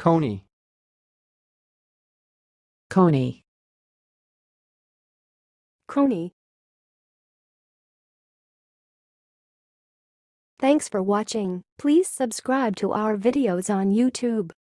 CONY. CONY. CONY. Thanks for watching. Please subscribe to our videos on YouTube.